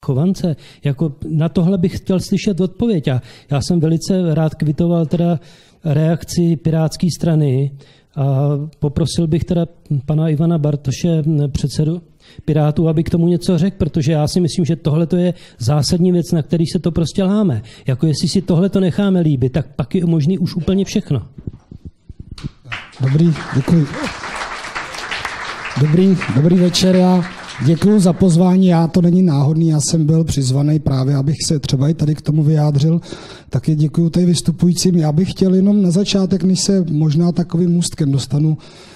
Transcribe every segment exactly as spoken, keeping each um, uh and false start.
Chovance, jako na tohle bych chtěl slyšet odpověď. A já jsem velice rád kvitoval teda reakci Pirátské strany a poprosil bych teda pana Ivana Bartoše, předsedu Pirátů, aby k tomu něco řekl, protože já si myslím, že tohle je zásadní věc, na který se to prostě láme. Jako jestli si tohle to necháme líbit, tak pak je možný už úplně všechno. Dobrý, děkuji. Dobrý, dobrý večer, já děkuji za pozvání, já to není náhodný, já jsem byl přizvaný právě, abych se třeba i tady k tomu vyjádřil, taky děkuji tady vystupujícím. Já bych chtěl jenom na začátek, než se možná takovým můstkem dostanu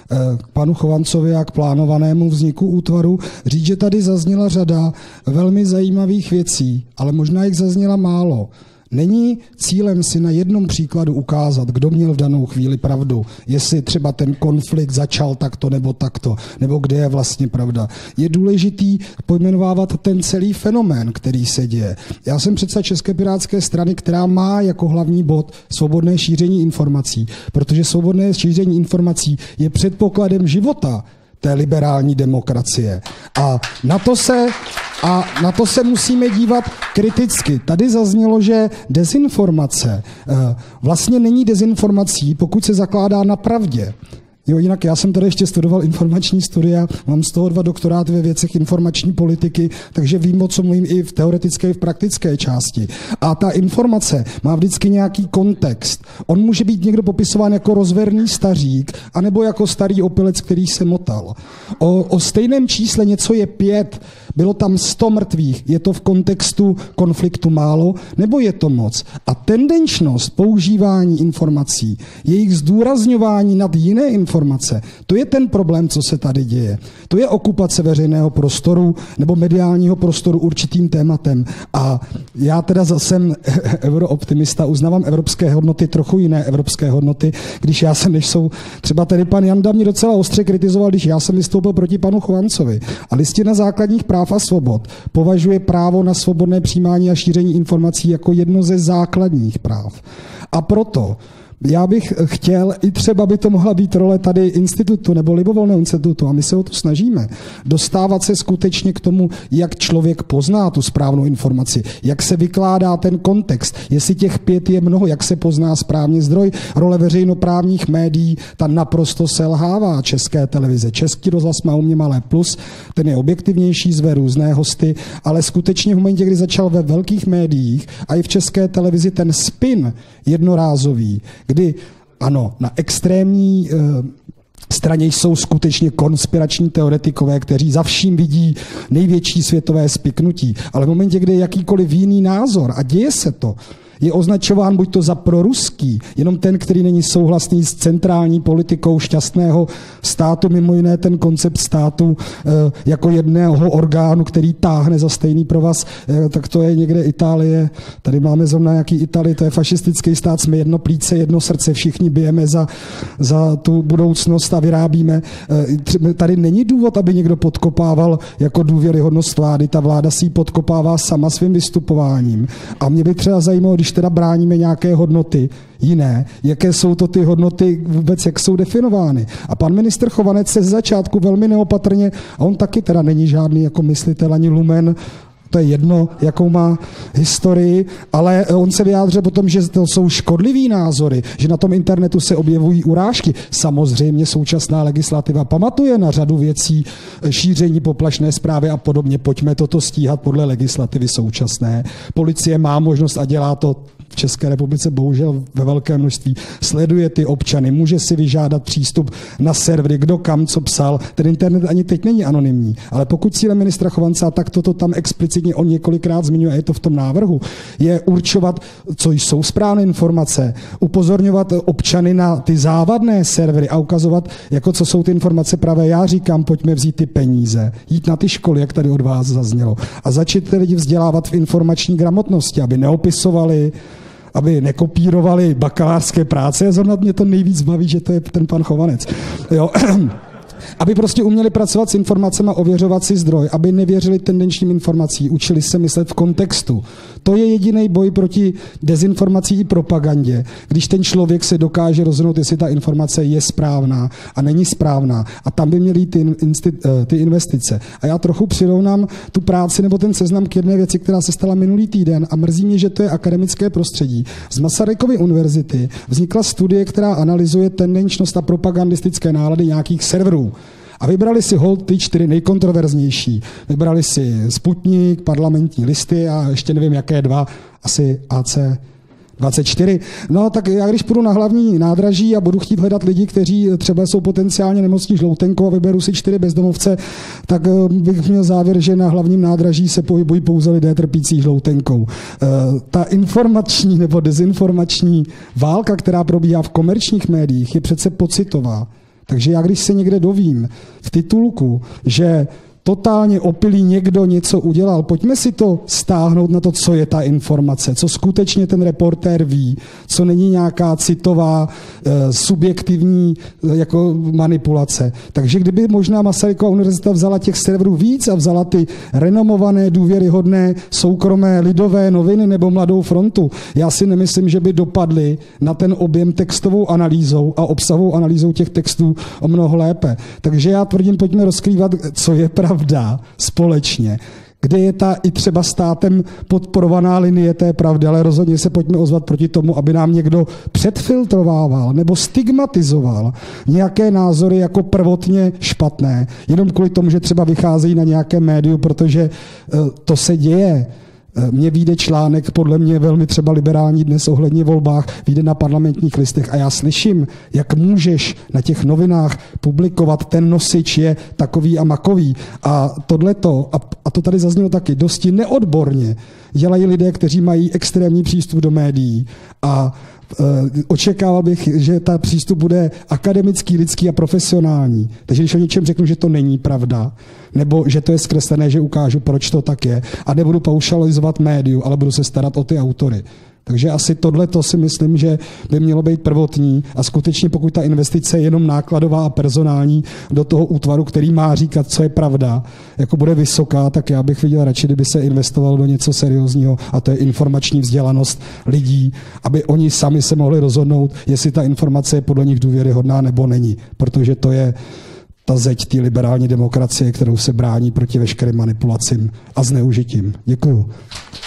k panu Chovancovi a k plánovanému vzniku útvaru, říct, že tady zazněla řada velmi zajímavých věcí, ale možná jich zazněla málo. Není cílem si na jednom příkladu ukázat, kdo měl v danou chvíli pravdu, jestli třeba ten konflikt začal takto nebo takto, nebo kde je vlastně pravda. Je důležitý pojmenovávat ten celý fenomén, který se děje. Já jsem předseda České pirátské strany, která má jako hlavní bod svobodné šíření informací, protože svobodné šíření informací je předpokladem života té liberální demokracie. A na to se, a na to se musíme dívat kriticky. Tady zaznělo, že dezinformace vlastně není dezinformací, pokud se zakládá na pravdě. Jo, jinak já jsem tady ještě studoval informační studia, mám z toho dva doktoráty ve věcech informační politiky, takže vím, o co mluvím i v teoretické, i v praktické části. A ta informace má vždycky nějaký kontext. On může být někdo popisován jako rozverný stařík, anebo jako starý opilec, který se motal. O, o stejném čísle něco je pět, bylo tam sto mrtvých, je to v kontextu konfliktu málo, nebo je to moc? A tendenčnost používání informací, jejich zdůrazňování nad jiné informace, Informace. To je ten problém, co se tady děje. To je okupace veřejného prostoru nebo mediálního prostoru určitým tématem. A já teda jsem eurooptimista, uznávám evropské hodnoty, trochu jiné evropské hodnoty, když já jsem, než jsou, třeba tady pan Janda mě docela ostře kritizoval, když já jsem vystoupil proti panu Chovancovi. A Listina základních práv a svobod považuje právo na svobodné přijímání a šíření informací jako jedno ze základních práv. A proto já bych chtěl, i třeba by to mohla být role tady institutu nebo libovolného institutu, a my se o to snažíme, dostávat se skutečně k tomu, jak člověk pozná tu správnou informaci, jak se vykládá ten kontext, jestli těch pět je mnoho, jak se pozná správně zdroj. Role veřejnoprávních médií, ta naprosto selhává České televize. Český rozhlas má u mě malé plus, ten je objektivnější, zve různé hosty, ale skutečně v momentě, kdy začal ve velkých médiích a i v České televizi ten spin jednorázový, kdy ano, na extrémní e, straně jsou skutečně konspirační teoretikové, kteří za vším vidí největší světové spiknutí, ale v momentě, kdy je jakýkoliv jiný názor a děje se to, je označován buď to za proruský, jenom ten, který není souhlasný s centrální politikou šťastného státu, mimo jiné ten koncept státu e, jako jedného orgánu, který táhne za stejný provaz, e, tak to je někde Itálie. Tady máme zrovna nějaký Itálii, to je fašistický stát, jsme jedno plíce, jedno srdce, všichni bijeme za, za tu budoucnost a vyrábíme. E, tady není důvod, aby někdo podkopával jako důvěryhodnost vlády. Ta vláda si ji podkopává sama svým vystupováním. A mě by třeba zajímalo, když teda bráníme nějaké hodnoty jiné, jaké jsou to ty hodnoty vůbec, jak jsou definovány. A pan ministr Chovanec se z začátku velmi neopatrně, a on taky teda není žádný jako myslitel ani lumen, to je jedno, jakou má historii, ale on se vyjádřil potom, že to jsou škodlivý názory, že na tom internetu se objevují urážky. Samozřejmě současná legislativa pamatuje na řadu věcí, šíření poplašné zprávy a podobně. Pojďme toto stíhat podle legislativy současné. Policie má možnost a dělá to v České republice bohužel ve velké množství. Sleduje ty občany, může si vyžádat přístup na servery, kdo kam co psal. Ten internet ani teď není anonymní, ale pokud cílem ministra Chovance, tak toto tam explicitně on několikrát zmiňuje, a je to v tom návrhu, je určovat, co jsou správné informace, upozorňovat občany na ty závadné servery a ukazovat, jako co jsou ty informace pravé. Já říkám, pojďme vzít ty peníze, jít na ty školy, jak tady od vás zaznělo, a začít ty lidi vzdělávat v informační gramotnosti, aby neopisovali, aby nekopírovali bakalářské práce. A zrovna mě to nejvíc baví, že to je ten pan Chovanec. Jo. Aby prostě uměli pracovat s informacemi, ověřovat si zdroj, aby nevěřili tendenčním informacím, učili se myslet v kontextu. To je jediný boj proti dezinformací i propagandě, když ten člověk se dokáže rozhodnout, jestli ta informace je správná a není správná. A tam by měly ty, ty investice. A já trochu přirovnám tu práci nebo ten seznam k jedné věci, která se stala minulý týden a mrzí mě, že to je akademické prostředí. Z Masarykovy univerzity vznikla studie, která analyzuje tendenčnost a propagandistické nálady nějakých serverů. A vybrali si hold ty čtyři nejkontroverznější. Vybrali si Sputnik, Parlamentní listy a ještě nevím, jaké dva, asi A C dvacet čtyři. No tak já když půjdu na hlavní nádraží a budu chtít hledat lidi, kteří třeba jsou potenciálně nemocní žloutenkou a vyberu si čtyři bezdomovce, tak bych měl závěr, že na hlavním nádraží se pohybují pouze lidé trpící žloutenkou. Ta informační nebo dezinformační válka, která probíhá v komerčních médiích, je přece pocitová. Takže já když se někde dovím v titulku, že totálně opilý někdo něco udělal, pojďme si to stáhnout na to, co je ta informace, co skutečně ten reportér ví, co není nějaká citová, subjektivní jako manipulace. Takže kdyby možná Masarykova univerzita vzala těch serverů víc a vzala ty renomované, důvěryhodné, soukromé, lidové noviny nebo Mladou frontu, já si nemyslím, že by dopadly na ten objem textovou analýzou a obsahovou analýzou těch textů o mnoho lépe. Takže já tvrdím, pojďme rozkrývat, co je pravda. Pravda společně, kde je ta i třeba státem podporovaná linie té pravdy, ale rozhodně se pojďme ozvat proti tomu, aby nám někdo předfiltrovával nebo stigmatizoval nějaké názory jako prvotně špatné, jenom kvůli tomu, že třeba vycházejí na nějaké médiu, protože to se děje. Mně vyjde článek, podle mě velmi třeba liberální dnes ohledně volbách, vyjde na Parlamentních listech a já slyším, jak můžeš na těch novinách publikovat, ten nosič je takový a makový. A tohleto, a, a to tady zaznělo taky, dosti neodborně dělají lidé, kteří mají extrémní přístup do médií a očekával bych, že ta přístup bude akademický, lidský a profesionální. Takže když o něčem řeknu, že to není pravda, nebo že to je zkreslené, že ukážu, proč to tak je, a nebudu paušalizovat médiu, ale budu se starat o ty autory. Takže asi tohleto si myslím, že by mělo být prvotní a skutečně pokud ta investice je jenom nákladová a personální do toho útvaru, který má říkat, co je pravda, jako bude vysoká, tak já bych viděl radši, kdyby se investovalo do něco seriózního a to je informační vzdělanost lidí, aby oni sami se mohli rozhodnout, jestli ta informace je podle nich důvěryhodná nebo není, protože to je ta zeď té liberální demokracie, kterou se brání proti veškerým manipulacím a zneužitím. Děkuju.